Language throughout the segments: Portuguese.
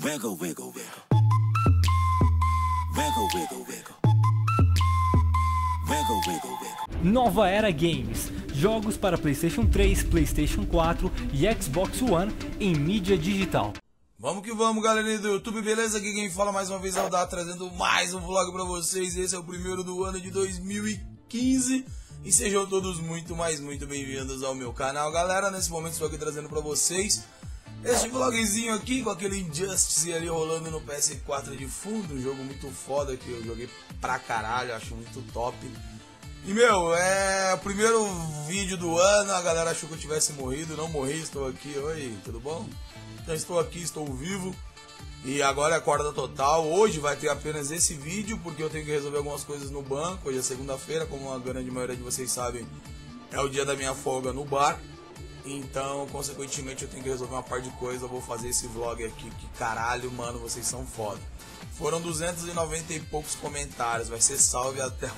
Wiggle, wiggle, wiggle. Wiggle, wiggle, wiggle. Wiggle, wiggle, wiggle. Nova Era Games. Jogos para PlayStation 3, PlayStation 4 e Xbox One em mídia digital. Vamos que vamos, galerinha do YouTube, beleza? Aqui quem fala mais uma vez é o Dá, trazendo mais um vlog pra vocês. Esse é o primeiro do ano de 2015 e sejam todos muito bem-vindos ao meu canal. Galera, nesse momento estou aqui trazendo pra vocês este vlogzinho aqui com aquele Injustice ali rolando no PS4 de fundo. Um jogo muito foda que eu joguei pra caralho, acho muito top. E meu, é o primeiro vídeo do ano, a galera achou que eu tivesse morrido, não morri, estou aqui. Oi, tudo bom? Então estou aqui, estou vivo e agora é corda total. Hoje vai ter apenas esse vídeo porque eu tenho que resolver algumas coisas no banco. Hoje é segunda-feira, como a grande maioria de vocês sabem, é o dia da minha folga no bar. Então, consequentemente, eu tenho que resolver uma par de coisas. Eu vou fazer esse vlog aqui, que caralho, mano, vocês são foda. Foram 290 e poucos comentários, vai ser salve até,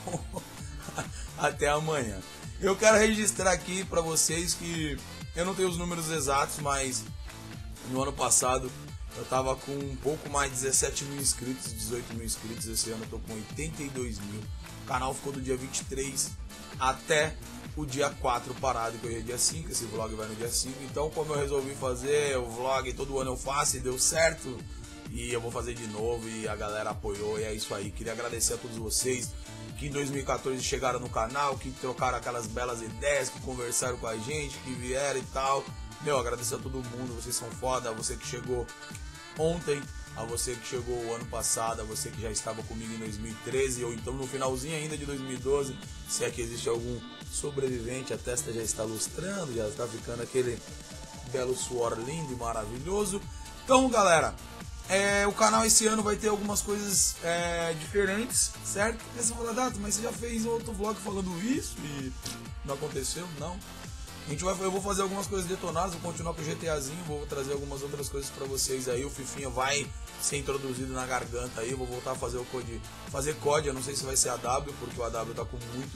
até amanhã. Eu quero registrar aqui pra vocês que eu não tenho os números exatos, mas no ano passado eu tava com um pouco mais de 17 mil inscritos, 18 mil inscritos. Esse ano eu tô com 82 mil. O canal ficou do dia 23 até o dia 4 parado, que hoje é dia 5, esse vlog vai no dia 5. Então, como eu resolvi fazer o vlog, todo ano eu faço e deu certo, e eu vou fazer de novo e a galera apoiou, e é isso aí. Queria agradecer a todos vocês que em 2014 chegaram no canal, que trocaram aquelas belas ideias, que conversaram com a gente, que vieram e tal. Meu, agradecer a todo mundo, vocês são foda, a você que chegou ontem, a você que chegou o ano passado, a você que já estava comigo em 2013, ou então no finalzinho ainda de 2012, se é que existe algum sobrevivente, a testa já está lustrando, já está ficando aquele belo suor lindo e maravilhoso. Então, galera, o canal esse ano vai ter algumas coisas diferentes, certo? Porque você fala, Dato, mas você já fez outro vlog falando isso e não aconteceu? Não. Eu vou fazer algumas coisas detonadas, vou continuar com o GTAzinho, vou trazer algumas outras coisas pra vocês aí. O Fifinha vai ser introduzido na garganta aí, vou voltar a fazer o COD, eu não sei se vai ser AW, porque o AW tá com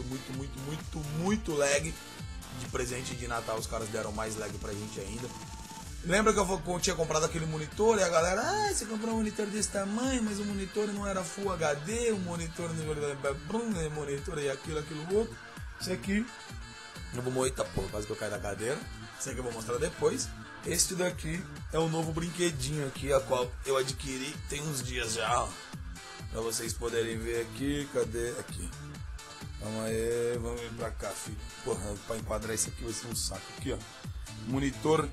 muito lag. De presente de Natal os caras deram mais lag pra gente ainda. Lembra que eu tinha comprado aquele monitor e a galera, você comprou um monitor desse tamanho, mas o monitor não era Full HD, o monitor e aquilo outro. Isso aqui, eu vou morrer, porra, quase que eu caio da cadeira. Isso aqui eu vou mostrar depois. Este daqui é o novo brinquedinho aqui, a qual eu adquiri tem uns dias já, ó. Pra vocês poderem ver aqui, cadê? Aqui. Vamos aí, vamos vir pra cá, filho. Porra, pra enquadrar isso aqui vai ser um saco. Aqui, ó. Monitor,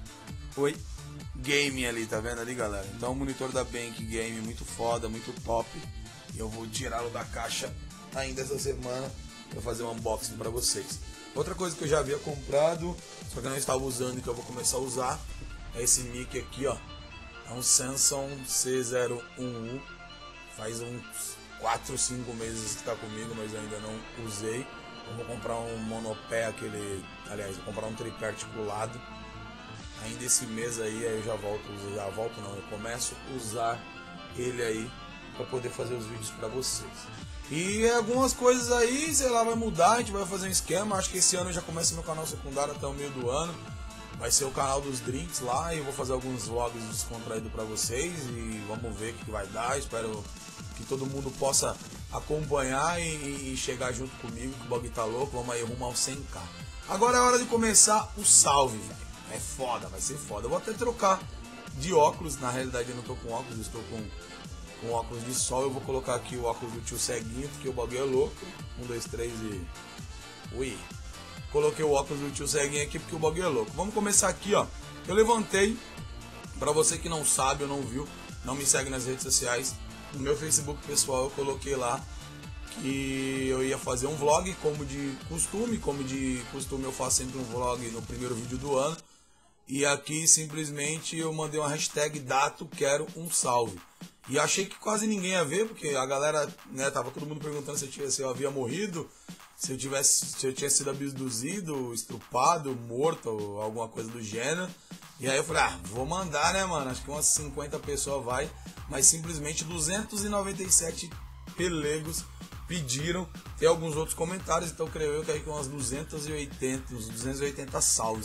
game ali, tá vendo ali, galera? Então, o monitor da Bank Game, muito foda, muito top. E eu vou tirá-lo da caixa ainda essa semana pra fazer um unboxing pra vocês. Outra coisa que eu já havia comprado, só que eu não estava usando e que eu vou começar a usar, é esse mic aqui, ó. É um Samsung C01U. Faz uns 4 ou 5 meses que tá comigo, mas eu ainda não usei. Eu vou comprar um monopé, aliás, vou comprar um tripé articulado. Ainda esse mês aí eu eu começo a usar ele aí para poder fazer os vídeos para vocês. E algumas coisas aí, sei lá, vai mudar, a gente vai fazer um esquema. Acho que esse ano eu já começa meu canal secundário até o meio do ano. Vai ser o canal dos drinks lá e eu vou fazer alguns vlogs descontraídos para vocês e vamos ver o que vai dar. Espero que todo mundo possa acompanhar e chegar junto comigo, que o bagulho tá louco. Vamos aí rumo aos 100k. Agora é hora de começar o salve, velho. É foda, vai ser foda. Eu vou até trocar de óculos, na realidade eu não tô com óculos, eu estou com óculos de sol. Eu vou colocar aqui o óculos do tio ceguinho, porque o bagulho é louco. 1, 2, 3 e... Ui! Coloquei o óculos do tio ceguinho aqui porque o bagulho é louco. Vamos começar aqui, ó. Eu levantei, pra você que não sabe ou não viu, não me segue nas redes sociais, no meu Facebook pessoal eu coloquei lá que eu ia fazer um vlog como de costume eu faço sempre um vlog no primeiro vídeo do ano. E aqui simplesmente eu mandei uma hashtag Dato quero um salve. E achei que quase ninguém ia ver, porque a galera, né, tava todo mundo perguntando se eu havia morrido, se eu tinha sido abduzido, estrupado, morto, ou alguma coisa do gênero. E aí eu falei, vou mandar, né, mano? Acho que umas 50 pessoas vai. Mas simplesmente 297 pelegos pediram. Tem alguns outros comentários, então creio eu que aí com umas 280 salves.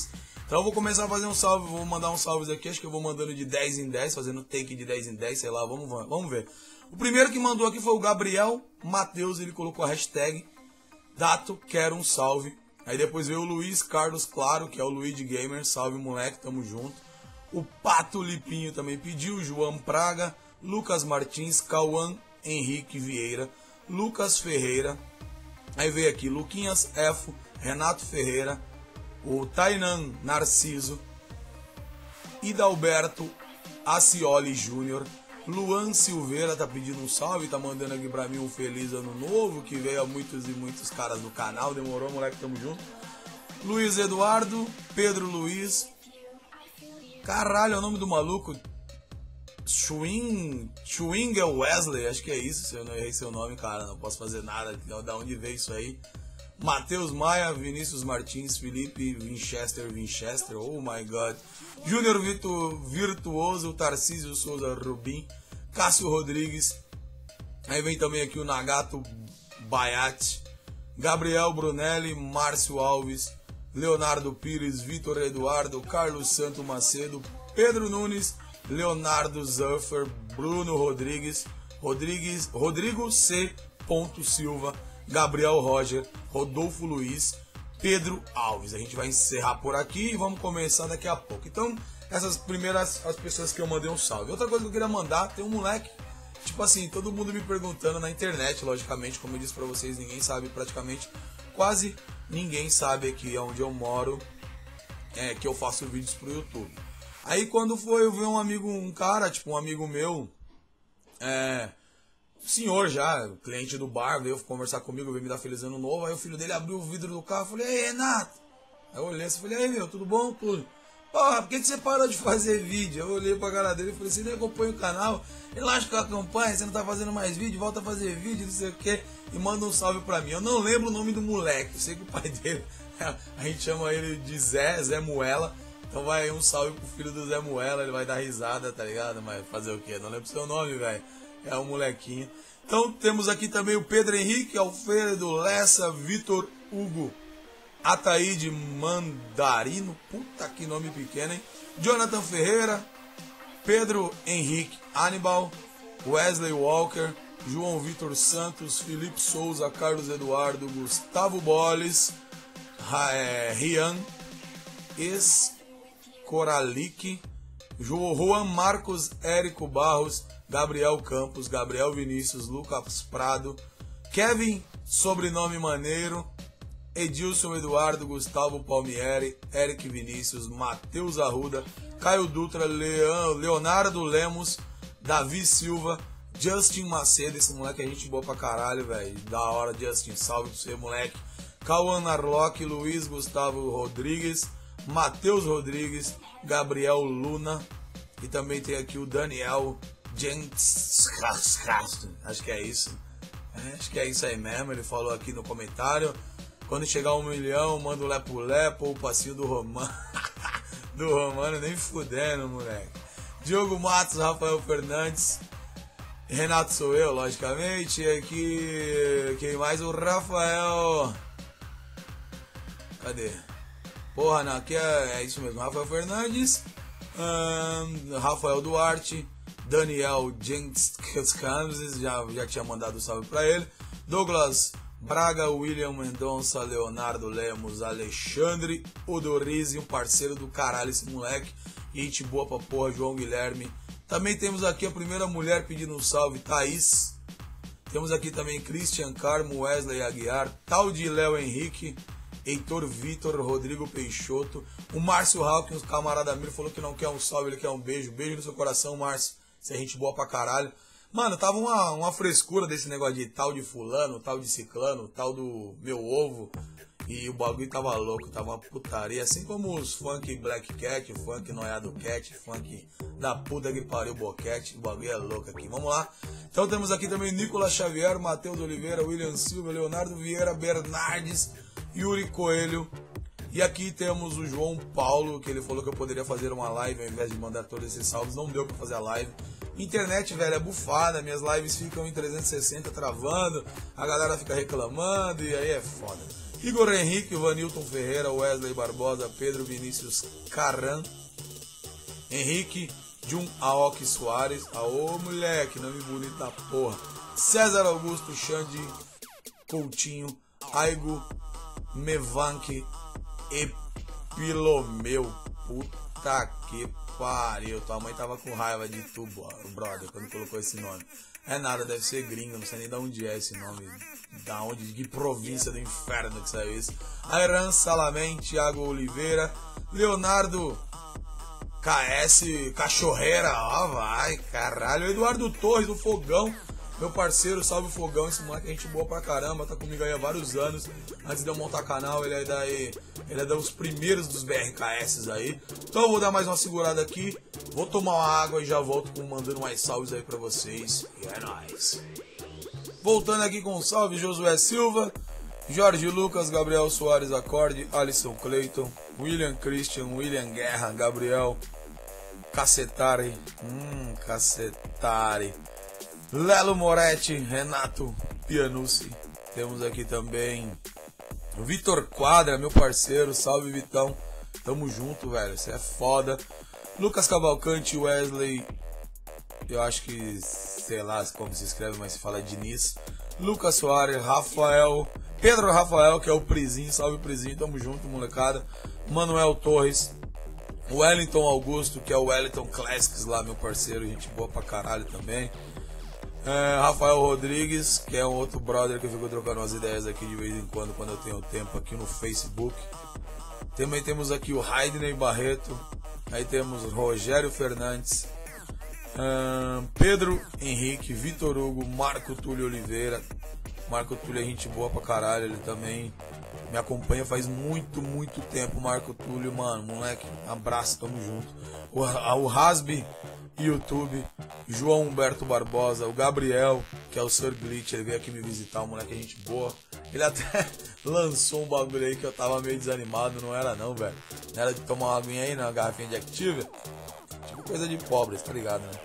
Então eu vou começar a fazer um salve, vou mandar uns salves aqui, acho que eu vou mandando de 10 em 10, fazendo take de 10 em 10, sei lá, vamos ver. O primeiro que mandou aqui foi o Gabriel Matheus, ele colocou a hashtag Dato Quero um Salve. Aí depois veio o Luiz Carlos Claro, que é o Luigi Gamer, salve moleque, tamo junto. O Pato Lipinho também pediu, João Praga, Lucas Martins, Cauã Henrique Vieira, Lucas Ferreira. Aí veio aqui Luquinhas Efo, Renato Ferreira, o Tainan Narciso, Idalberto Acioli Júnior, Luan Silveira tá pedindo um salve, tá mandando aqui pra mim um feliz ano novo, que veio a muitos e muitos caras do canal, demorou, moleque, tamo junto. Luiz Eduardo, Pedro Luiz, caralho, é o nome do maluco, Schwingel Wesley, acho que é isso, se eu não errei seu nome, cara, não posso fazer nada, da onde veio isso aí. Matheus Maia, Vinícius Martins, Felipe Winchester, oh my god, Júnior Virtuoso, Tarcísio Souza Rubim, Cássio Rodrigues, aí vem também aqui o Nagato Baiate, Gabriel Brunelli, Márcio Alves, Leonardo Pires, Vitor Eduardo, Carlos Santo Macedo, Pedro Nunes, Leonardo Zuffer, Bruno Rodrigues, Rodrigo C. Silva, Gabriel Roger, Rodolfo Luiz, Pedro Alves. A gente vai encerrar por aqui e vamos começar daqui a pouco. Então, essas primeiras as pessoas que eu mandei um salve. Outra coisa que eu queria mandar, tem um moleque, tipo assim, todo mundo me perguntando na internet, logicamente, como eu disse pra vocês, ninguém sabe praticamente, quase ninguém sabe aqui onde eu moro, que eu faço vídeos pro YouTube. Aí quando foi, eu vi um cara, tipo um amigo meu, senhor já, cliente do bar, veio conversar comigo, veio me dar feliz ano novo. Aí o filho dele abriu o vidro do carro e falei, ei, Renato. Aí eu olhei assim, falei, ei, meu, tudo bom? Tudo. Porra, por que você parou de fazer vídeo? Eu olhei pra cara dele e falei, você nem acompanha o canal? Ele acha que eu acompanho, você não tá fazendo mais vídeo, volta a fazer vídeo, não sei o que, e manda um salve pra mim. Eu não lembro o nome do moleque, eu sei que o pai dele, a gente chama ele de Zé Muela. Então vai um salve pro filho do Zé Muela, ele vai dar risada, tá ligado? Mas fazer o quê? Não lembro o seu nome, velho. É um molequinho. Então temos aqui também o Pedro Henrique, Alfredo Lessa, Vitor Hugo, Ataíde Mandarino, puta que nome pequeno, hein? Jonathan Ferreira, Pedro Henrique Anibal, Wesley Walker, João Vitor Santos, Felipe Souza, Carlos Eduardo, Gustavo Boles, Rian Escoralic, Juan Marcos, Érico Barros, Gabriel Campos, Gabriel Vinícius, Lucas Prado, Kevin, sobrenome maneiro, Edilson Eduardo, Gustavo Palmieri, Eric Vinícius, Matheus Arruda, Caio Dutra, Leonardo Lemos, Davi Silva, Justin Macedo, esse moleque é gente boa pra caralho, velho, da hora, Justin, salve pra você, moleque, Cauã Arlock, Luiz Gustavo Rodrigues, Matheus Rodrigues, Gabriel Luna, e também tem aqui o Daniel Jens, acho que é isso. Acho que é isso aí mesmo, ele falou aqui no comentário. Quando chegar 1 milhão, manda o Lepo-Lepo, o passinho do Romano. Do Romano, nem fudendo, moleque. Diogo Matos, Rafael Fernandes, Renato sou eu, logicamente. E aqui, quem mais? O Rafael. Cadê? Porra, não, aqui é isso mesmo. Rafael Fernandes, Rafael Duarte, Daniel Jenks, já tinha mandado salve pra ele. Douglas Braga, William Mendonça, Leonardo Lemos, Alexandre Odorizzi, um parceiro do caralho esse moleque. Gente boa pra porra, João Guilherme. Também temos aqui a primeira mulher pedindo um salve, Thaís. Temos aqui também Christian Carmo, Wesley Aguiar, tal de Léo Henrique, Heitor Vitor, Rodrigo Peixoto. O Márcio Hawkins, camarada meu, falou que não quer um salve, ele quer um beijo. Beijo no seu coração, Márcio. Você é gente boa pra caralho. Mano, tava uma frescura desse negócio de tal de fulano, tal de ciclano, tal do meu ovo. E o bagulho tava louco, tava uma putaria. Assim como os funk Black Cat, funk Noiado Cat, funk da puta que pariu boquete. O bagulho é louco aqui. Vamos lá. Então temos aqui também Nicolas Xavier, Matheus Oliveira, William Silva, Leonardo Vieira Bernardes, Yuri Coelho. E aqui temos o João Paulo, que ele falou que eu poderia fazer uma live ao invés de mandar todos esses salvos. Não deu pra fazer a live. Internet, velho, é bufada. Minhas lives ficam em 360 travando. A galera fica reclamando e aí é foda. Igor Henrique, Vanilton Ferreira, Wesley Barbosa, Pedro Vinícius Carran, Henrique Jun Aoki Soares, aô moleque, nome bonito da porra, César Augusto, Xande Coutinho, Aigo Mevanque, Epilomeu, puta que pariu, tua mãe tava com raiva de tu, brother, quando colocou esse nome. É nada, deve ser gringo, não sei nem de onde é esse nome, da onde, de província do inferno que saiu isso. Airan Salamen, Thiago Oliveira, Leonardo KS, Cachorreira, ó vai, caralho, Eduardo Torres do Fogão, meu parceiro, salve o Fogão, esse moleque é gente boa pra caramba, tá comigo aí há vários anos, antes de eu montar canal, ele é dos primeiros dos BRKS aí, então eu vou dar mais uma segurada aqui, vou tomar uma água e já volto mandando mais salves aí pra vocês, e é nóis. Voltando aqui com o salve, Josué Silva, Jorge Lucas, Gabriel Soares Acorde, Alisson Clayton, William Christian, William Guerra, Gabriel Cacetari, Lelo Moretti, Renato Pianucci, temos aqui também o Vitor Quadra, meu parceiro, salve Vitão, tamo junto, velho, você é foda. Lucas Cavalcante, Wesley, eu acho que, sei lá como se escreve, mas se fala Diniz, Lucas Soares, Rafael, Pedro Rafael, que é o Prizinho, salve Prizinho, tamo junto, molecada, Manuel Torres, Wellington Augusto, que é o Wellington Classics lá, meu parceiro, gente boa pra caralho também. Rafael Rodrigues, que é um outro brother que eu fico trocando umas ideias aqui de vez em quando eu tenho tempo aqui no Facebook. Também temos aqui o Raidney Barreto, aí temos Rogério Fernandes, Pedro Henrique, Vitor Hugo, Marco Túlio Oliveira. Marco Túlio é gente boa pra caralho, ele também me acompanha faz muito tempo. Marco Túlio, mano, moleque, abraço, tamo junto. O Rasbi YouTube, João Humberto Barbosa, o Gabriel, que é o Sir Glitch, ele veio aqui me visitar, o moleque é gente boa. Ele até lançou um bagulho aí que eu tava meio desanimado, não era não, velho. Não era de tomar uma aguinha aí na garrafinha de Activia. Tipo coisa de pobre, tá ligado, né?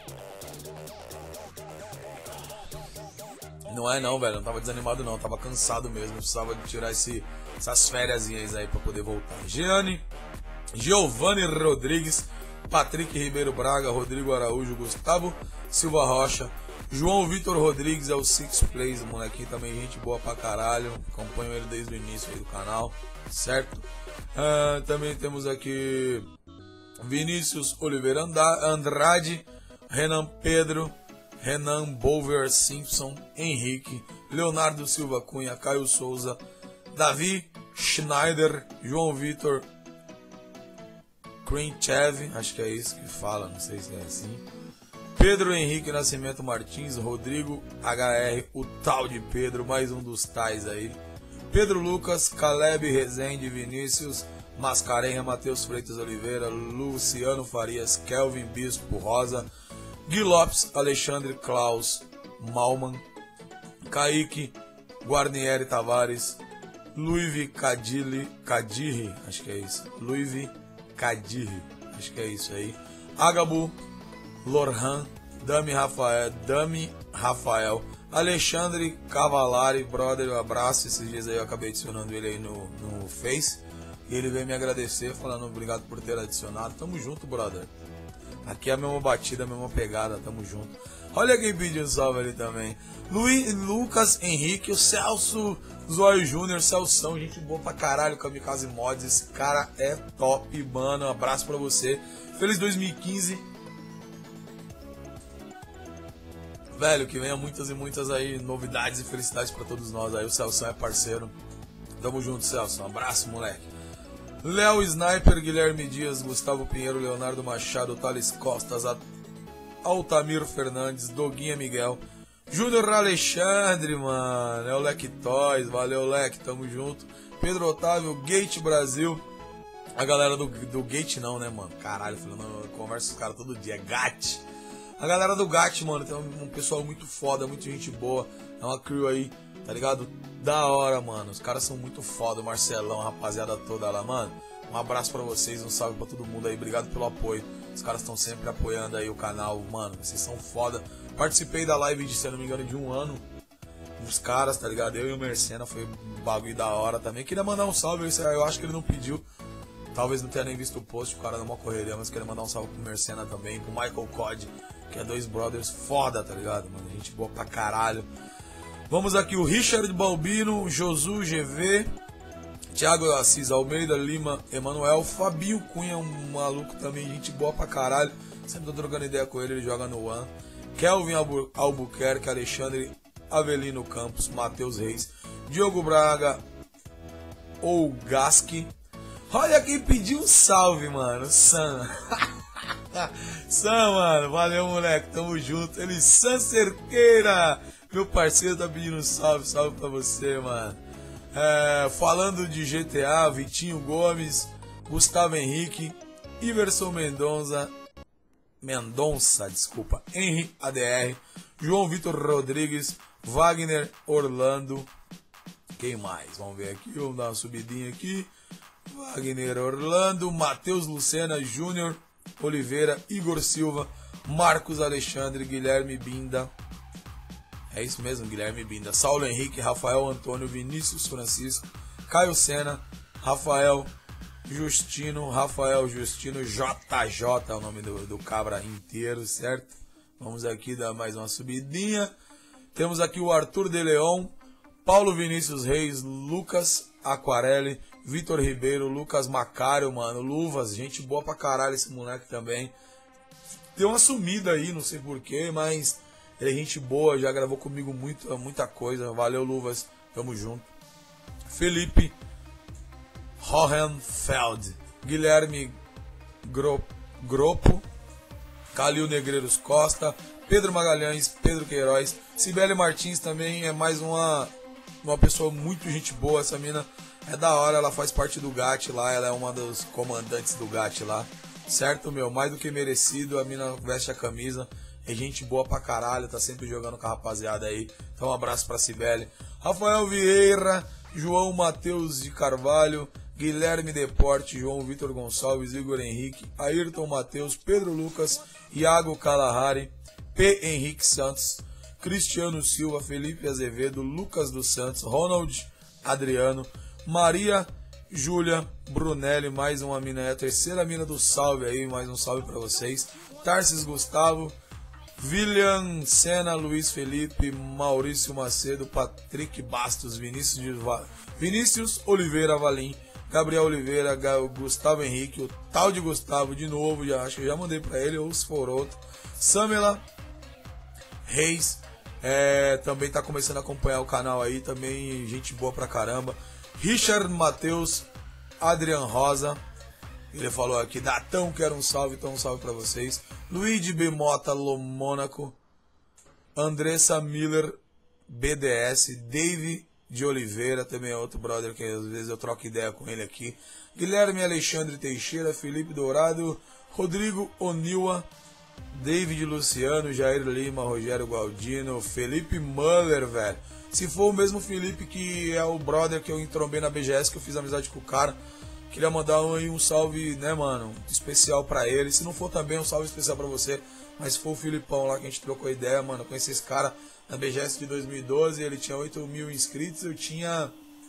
Não é não, velho, não tava desanimado não, tava cansado mesmo, eu precisava de tirar essas férias aí pra poder voltar. Giovanni Rodrigues, Patrick Ribeiro Braga, Rodrigo Araújo, Gustavo Silva Rocha, João Vitor Rodrigues é o Six Plays, o molequinho também gente boa pra caralho, acompanho ele desde o início aí do canal, certo? Também temos aqui Vinícius Oliveira Andrade, Renan Pedro, Renan Bolver Simpson, Henrique, Leonardo Silva Cunha, Caio Souza, Davi Schneider, João Vitor Krenchev, acho que é isso que fala, não sei se é assim, Pedro Henrique Nascimento Martins, Rodrigo HR, o tal de Pedro, mais um dos tais aí, Pedro Lucas, Caleb Rezende, Vinícius Mascarenha, Matheus Freitas Oliveira, Luciano Farias, Kelvin Bispo Rosa, Gui Lopes, Alexandre Klaus Malman, Kaique Guarnieri Tavares, Luivi Kadirri, acho que é isso, Luivi Kadirri, acho que é isso aí, Agabu Lorhan, Dami Rafael, Alexandre Cavalari, brother, um abraço, esses dias aí eu acabei adicionando ele aí no Face, e ele veio me agradecer, falando obrigado por ter adicionado, tamo junto, brother. Aqui é a mesma batida, a mesma pegada, tamo junto. Olha quem pediu salve ali também. Lucas Henrique, o Celso Zóio Júnior, Celção, gente boa pra caralho, Kamikaze Mods. Esse cara é top, mano. Um abraço pra você. Feliz 2015. Velho, que venha muitas e muitas aí novidades e felicidades pra todos nós. Aí o Celção é parceiro. Tamo junto, Celso. Um abraço, moleque. Léo Sniper, Guilherme Dias, Gustavo Pinheiro, Leonardo Machado, Thales Costas, Altamiro Fernandes, Doguinha Miguel, Júnior Alexandre, mano, é o Leque Toys, valeu Leque, tamo junto, Pedro Otávio, Gate Brasil, a galera do Gate não, né, mano, caralho, eu converso com os caras todo dia, GAT, a galera do GAT, mano, tem um pessoal muito foda, muita gente boa, é uma crew aí, tá ligado? Da hora, mano. Os caras são muito foda. O Marcelão, a rapaziada toda lá, mano. Um abraço pra vocês, um salve pra todo mundo aí. Obrigado pelo apoio. Os caras estão sempre apoiando aí o canal, mano. Vocês são foda. Participei da live de, se eu não me engano, de um ano. os caras, tá ligado? Eu e o Mercena, foi um bagulho da hora também. Queria mandar um salve, eu acho que ele não pediu. Talvez não tenha nem visto o post, o cara não correria, mas queria mandar um salve pro Mercena também, pro Michael Cod, que é dois brothers foda, tá ligado, mano? Gente boa pra caralho. Vamos aqui, o Richard Balbino, Josu GV, Thiago Assis Almeida, Lima, Emanuel, Fabinho Cunha, um maluco também, gente boa pra caralho. Sempre tô trocando ideia com ele joga no One. Kelvin Albuquerque, Alexandre Avelino Campos, Matheus Reis, Diogo Braga, Olgaski. Olha quem pediu um salve, mano, Sam. Sam, mano, valeu, moleque, tamo junto. Ele, Sam Cerqueira, meu parceiro, tá pedindo um salve, salve pra você, mano. Falando de GTA, Vitinho Gomes, Gustavo Henrique, Iverson Mendonça, Henry ADR, João Vitor Rodrigues, Wagner Orlando. Quem mais? Vamos ver aqui, vamos dar uma subidinha aqui. Wagner Orlando, Matheus Lucena Júnior, Oliveira, Igor Silva, Marcos Alexandre, Guilherme Binda. É isso mesmo, Guilherme Binda. Saulo Henrique, Rafael Antônio, Vinícius Francisco, Caio Sena, Rafael Justino, JJ é o nome do cabra inteiro, certo? Vamos aqui dar mais uma subidinha. Temos aqui o Arthur de Leon, Paulo Vinícius Reis, Lucas Aquarelli, Vitor Ribeiro, Lucas Macário, mano, Luvas, gente boa pra caralho esse moleque também. Deu uma sumida aí, não sei porquê, mas ele é gente boa, já gravou comigo muita coisa. Valeu, Luvas, tamo junto. Felipe Hohenfeld, Guilherme Gropo, Calil Negreiros Costa, Pedro Magalhães, Pedro Queiroz, Cibele Martins também é mais uma pessoa muito gente boa. Essa mina é da hora, ela faz parte do GAT lá, ela é uma dos comandantes do GAT lá, certo, meu? Mais do que merecido, a mina veste a camisa, é gente boa pra caralho, tá sempre jogando com a rapaziada aí. Então um abraço pra Cibele. Rafael Vieira, João Matheus de Carvalho, Guilherme Deporte, João Vitor Gonçalves, Igor Henrique, Ayrton Matheus, Pedro Lucas, Iago Kalahari, P. Henrique Santos, Cristiano Silva, Felipe Azevedo, Lucas dos Santos, Ronald Adriano, Maria Júlia Brunelli, mais uma mina, é a terceira mina do salve aí, mais um salve pra vocês. Tarsis Gustavo, William Sena, Luiz Felipe, Maurício Macedo, Patrick Bastos, Vinícius Oliveira Valim, Gabriel Oliveira, Gustavo Henrique, o tal de Gustavo de novo, acho que eu já mandei pra ele, ou se for outro. Samela Reis, também tá começando a acompanhar o canal aí, também gente boa pra caramba. Richard Matheus, Adrian Rosa, ele falou aqui, Datão, quero um salve, então um salve pra vocês. Luigi B. Mota, Mônaco, Andressa Miller, BDS, Dave de Oliveira, também é outro brother que às vezes eu troco ideia com ele aqui. Guilherme Alexandre Teixeira, Felipe Dourado, Rodrigo Oniwa, David Luciano, Jair Lima, Rogério Gualdino, Felipe Muller, velho. Se for o mesmo Felipe que é o brother que eu entrombei na BGS, que eu fiz amizade com o cara, queria mandar um salve, né, mano, especial pra ele. Se não for também, um salve especial pra você. Mas se for o Filipão lá que a gente trocou ideia, mano, eu conheci esse cara na BGS de 2012, ele tinha 8.000 inscritos, eu tinha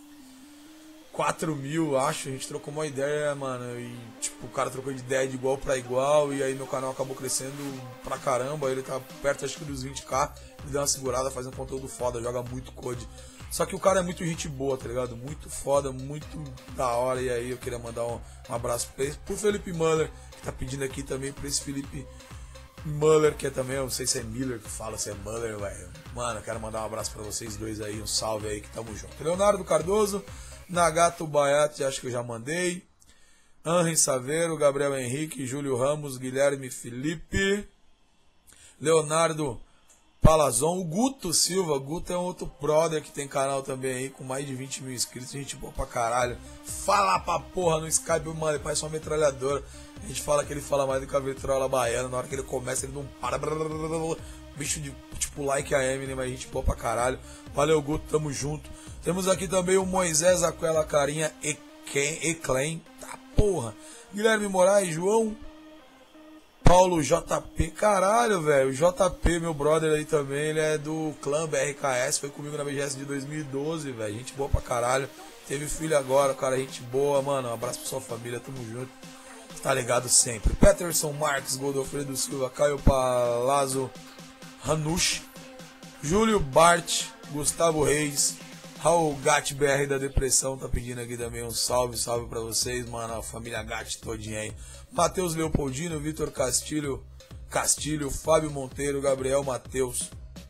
4.000, acho. A gente trocou uma ideia, mano, e tipo, o cara trocou de ideia de igual pra igual, e aí meu canal acabou crescendo pra caramba. Ele tá perto, acho que dos 20k, ele deu uma segurada, faz um conteúdo foda, joga muito code. Só que o cara é muito gente boa, tá ligado? Muito foda, muito da hora. E aí eu queria mandar um abraço pra ele, pro Felipe Muller, que tá pedindo aqui também, pra esse Felipe Muller, que é também, eu não sei se é Miller que fala, se é Muller, velho. Mano, eu quero mandar um abraço pra vocês dois aí, um salve aí, que tamo junto. Leonardo Cardoso, Nagato Baiate, acho que eu já mandei. Henri Saveiro, Gabriel Henrique, Júlio Ramos, Guilherme Felipe, Leonardo Palazon, o Guto Silva. O Guto é um outro brother que tem canal também aí, com mais de 20.000 inscritos, gente boa pra caralho. Fala pra porra no Skype, mano, ele parece uma metralhadora. A gente fala que ele fala mais do que a vitrola baiana, na hora que ele começa ele não para. Bicho de tipo like a Eminem, mas gente boa pra caralho. Valeu, Guto, tamo junto. Temos aqui também o Moisés Aquela Carinha Eclaim, tá porra. Guilherme Moraes, João Paulo JP, caralho, velho. O JP, meu brother aí também, ele é do clã BRKS, foi comigo na BGS de 2012, velho. Gente boa pra caralho. Teve filho agora, cara, gente boa, mano. Um abraço pra sua família, tamo junto. Tá ligado sempre. Peterson Marques, Godofredo Silva, Caio Palazzo, Hanush, Júlio Bart, Gustavo Reis, Raul Gatti BR da Depressão tá pedindo aqui também um salve pra vocês, mano. A família Gatti todinha aí. Matheus Leopoldino, Vitor Castilho, Fábio Monteiro, Gabriel Matheus.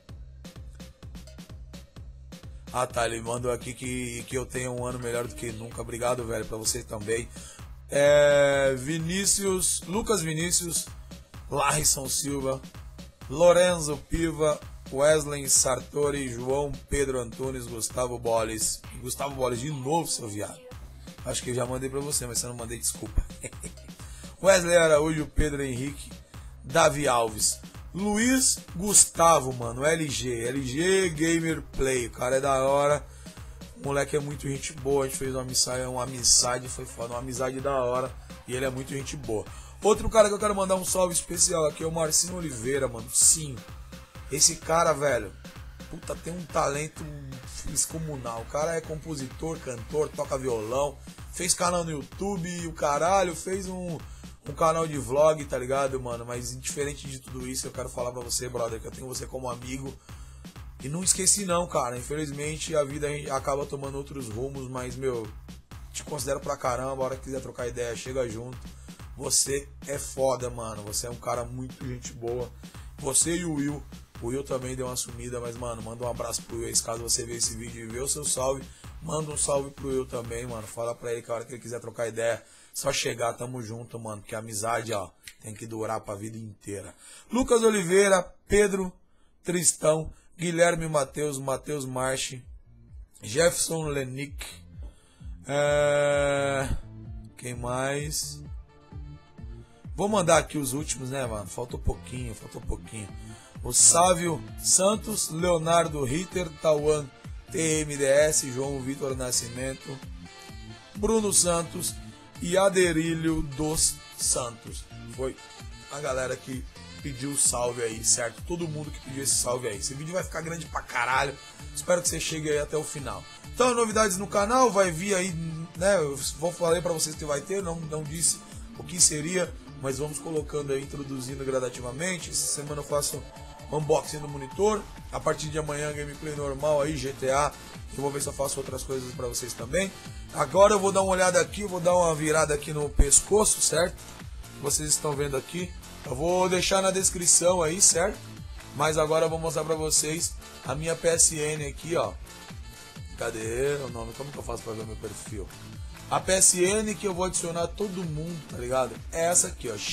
Ah tá, ele mandou aqui que eu tenha um ano melhor do que nunca. Obrigado, velho, pra vocês também. Vinícius, Lucas Vinícius, Larrisson Silva, Lorenzo Piva, Wesley Sartori, João Pedro Antunes, Gustavo Boles. Gustavo Boles de novo, seu viado. Acho que eu já mandei pra você, mas se eu não mandei, desculpa. Wesley Araújo, Pedro Henrique, Davi Alves, Luiz Gustavo, mano, LG Gamer Play, o cara é da hora, o moleque é muito gente boa, a gente fez uma amizade, foi foda, uma amizade da hora, e ele é muito gente boa. Outro cara que eu quero mandar um salve especial aqui é o Marcinho Oliveira, mano, sim, esse cara, velho, puta, tem um talento descomunal, o cara é compositor, cantor, toca violão, fez canal no YouTube e o caralho, fez um canal de vlog, tá ligado, mano? Mas diferente de tudo isso, eu quero falar pra você, brother, que eu tenho você como amigo. E não esqueci não, cara. Infelizmente a vida acaba tomando outros rumos, mas, meu, te considero pra caramba. A hora que quiser trocar ideia, chega junto. Você é foda, mano. Você é um cara muito gente boa. Você e o Will. O Will também deu uma sumida, mas, mano, manda um abraço pro Will. Caso você veja esse vídeo e vê o seu salve, manda um salve pro Will também, mano. Fala pra ele que a hora que ele quiser trocar ideia, só chegar, tamo junto, mano. Porque a amizade, ó, tem que durar pra vida inteira. Lucas Oliveira, Pedro Tristão, Guilherme Matheus, Matheus Marchi, Jefferson Lenick. Quem mais? Vou mandar aqui os últimos, né, mano? Faltou pouquinho. O Sávio Santos, Leonardo Ritter, Tauan TMDS, João Vitor Nascimento, Bruno Santos e Aderílio dos Santos. Foi a galera que pediu o salve aí, certo? Todo mundo que pediu esse salve aí. Esse vídeo vai ficar grande pra caralho. Espero que você chegue aí até o final. Então, novidades no canal, vai vir aí, né? Eu falei pra vocês que vai ter, não disse o que seria, mas vamos colocando aí, introduzindo gradativamente. Essa semana eu faço unboxing do monitor. A partir de amanhã, gameplay normal aí, GTA. Eu vou ver se eu faço outras coisas pra vocês também. Agora eu vou dar uma olhada aqui, vou dar uma virada aqui no pescoço, certo? Vocês estão vendo aqui. Eu vou deixar na descrição aí, certo? Mas agora eu vou mostrar pra vocês a minha PSN aqui, ó. Cadê o nome? Como que eu faço pra ver o meu perfil? A PSN que eu vou adicionar todo mundo, tá ligado? É essa aqui, ó.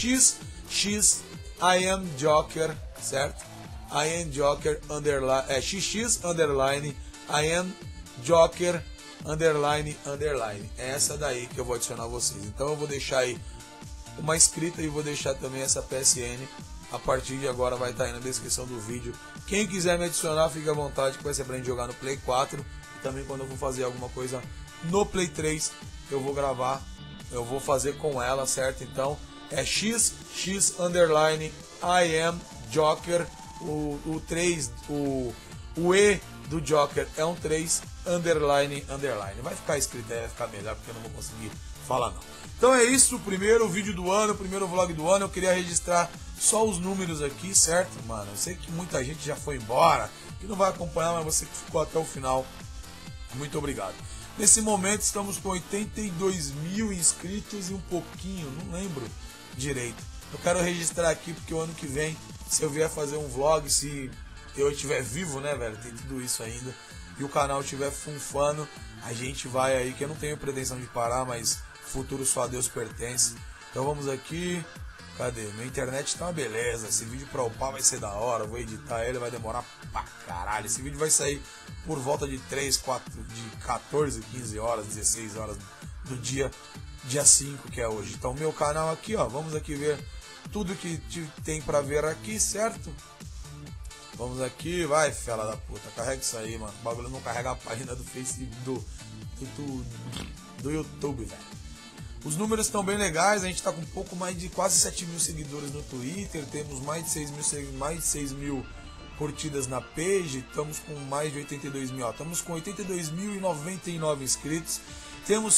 I am Joker, certo? I am Joker underline, XX underline, I am Joker underline. É essa daí que eu vou adicionar vocês. Então eu vou deixar aí uma escrita e vou deixar também essa PSN. A partir de agora vai estar aí na descrição do vídeo. Quem quiser me adicionar, fique à vontade, que vai ser pra gente jogar no Play 4. E também quando eu for fazer alguma coisa no Play 3, eu vou gravar, eu vou fazer com ela, certo? Então é XX underline I am Joker. O 3, o E do Joker é um 3 underline. Vai ficar escrito aí, vai ficar melhor, porque eu não vou conseguir falar não. Então é isso, o primeiro vídeo do ano, o primeiro vlog do ano. Eu queria registrar só os números aqui, certo, mano? Eu sei que muita gente já foi embora, que não vai acompanhar, mas você que ficou até o final, muito obrigado. Nesse momento estamos com 82 mil inscritos e um pouquinho, não lembro direito. Eu quero registrar aqui porque o ano que vem, se eu vier fazer um vlog, se eu estiver vivo, né, velho, tem tudo isso ainda, e o canal estiver funfando, a gente vai aí, que eu não tenho pretensão de parar, mas futuro só a Deus pertence. Então vamos aqui, cadê? Minha internet tá uma beleza, esse vídeo pra upar vai ser da hora, eu vou editar ele, vai demorar pra caralho. Esse vídeo vai sair por volta de 14, 15 horas, 16 horas do dia 5, que é hoje. Então meu canal aqui, ó, vamos aqui ver tudo que tem pra ver aqui, certo? Vamos aqui, vai, fela da puta, carrega isso aí, mano. O bagulho não carrega a página do Facebook, do YouTube, velho. Os números estão bem legais, a gente está com um pouco mais de quase 7 mil seguidores no Twitter, temos mais de 6 mil curtidas na page, estamos com mais de 82 mil, estamos com 82.099 inscritos, temos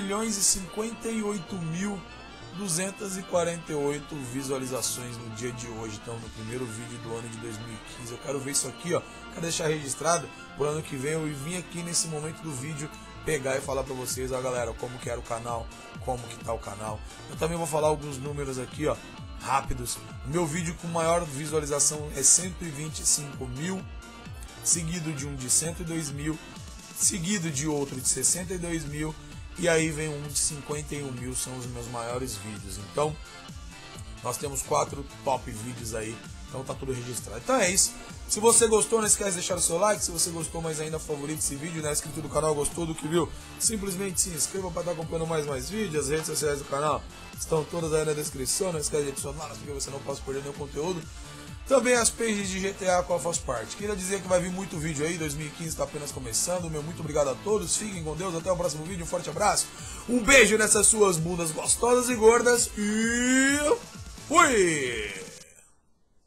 5.058.248 visualizações no dia de hoje, então no primeiro vídeo do ano de 2015. Eu quero ver isso aqui, ó, quero deixar registrado pro ano que vem eu vim aqui nesse momento do vídeo pegar e falar pra vocês, ó galera, como que era o canal, como que tá o canal. Eu também vou falar alguns números aqui, ó, rápidos. O meu vídeo com maior visualização é 125 mil, seguido de um de 102 mil, seguido de outro de 62 mil, e aí vem um de 51 mil, são os meus maiores vídeos. Então, nós temos 4 top vídeos aí, então tá tudo registrado. Então é isso. Se você gostou, não esquece de deixar o seu like. Se você gostou, mas ainda favorita esse vídeo, não é inscrito no canal, gostou do que viu, simplesmente se inscreva para estar acompanhando mais vídeos. As redes sociais do canal estão todas aí na descrição. Não esquece de adicioná-las, porque você não pode perder nenhum conteúdo. Também as pages de GTA, qual faz parte. Queria dizer que vai vir muito vídeo aí, 2015 está apenas começando. Meu muito obrigado a todos, fiquem com Deus, até o próximo vídeo, um forte abraço. Um beijo nessas suas bundas gostosas e gordas e fui!